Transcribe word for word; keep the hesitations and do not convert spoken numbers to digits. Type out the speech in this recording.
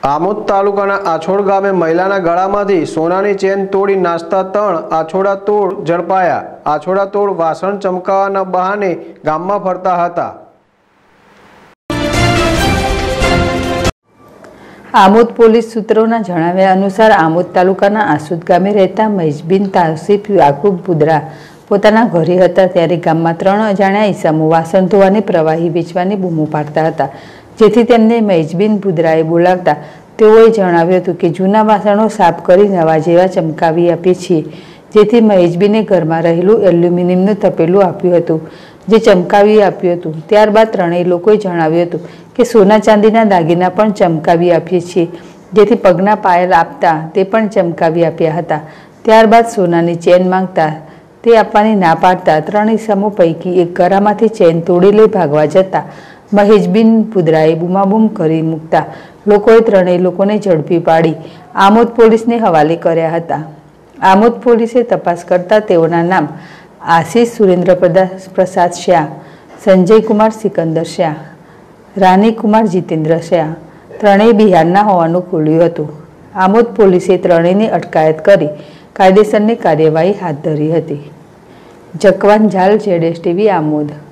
આમોદ તાલુકાના આછોડ ગામે મહિલાના ગળામાંથી સોનાની ચેન તોડી નાસતા ત્રણ આછોડા તોડ ઝડપાયા। આછોડા તોડ વાસણ ચમકાવવાના બહાને ગામમાં ફરતા હતા। આમોદ પોલીસ સૂત્રોના જણાવ્યા અનુસાર આમોદ તાલુકાના આસુદ ગામે રહેતા મહેશબીન તાસીફ યાકુબ પુદરા પોતાના ઘરે હતા ત્યારે ગામમાં ત્રણ અજાણ્યા ઈસમો વાસણ ધોવાની પ્રવાહી વેચવાની બૂમો પાડતા હતા, જેથી તેમને મહેશબીન પુદરાએ બોલાવતા તેઓએ જણાવ્યું હતું કે જૂના વાસણો સાફ કરી નવા જેવા ચમકાવી આપીએ છીએ, જેથી મહેશબીને ઘરમાં રહેલું એલ્યુમિનિયમનું તપેલું આપ્યું હતું જે ચમકાવી આપ્યું હતું। ત્યારબાદ ત્રણેય લોકોએ જણાવ્યું હતું કે સોના ચાંદીના દાગીના પણ ચમકાવી આપીએ છીએ, જેથી પગના પાયલ આપતા તે પણ ચમકાવી આપ્યા હતા। ત્યારબાદ સોનાની ચેન માંગતા તે આપવાની ના પાડતા ત્રણ ઈસમો પૈકી એક ગળામાંથી ચેન તોડી લઈ ભાગવા જતા મહેશબીન પુદરાએ બૂમાબૂમ કરી મૂકતા લોકોએ ત્રણેય લોકોને ઝડપી પાડી આમોદ પોલીસને હવાલે કર્યા હતા। આમોદ પોલીસે તપાસ કરતા તેઓના નામ આશીષ સુરેન્દ્ર પ્રસાદ શાહ, સંજય કુમાર સિકંદર શાહ, રાની કુમાર જીતેન્દ્ર શાહ ત્રણેય બિહારના હોવાનું ખુલ્યું હતું। આમોદ પોલીસે ત્રણેયની અટકાયત કરી કાયદેસરની કાર્યવાહી હાથ ધરી હતી। જકવાન ઝાલ, જેડેશ ટીવી, આમોદ।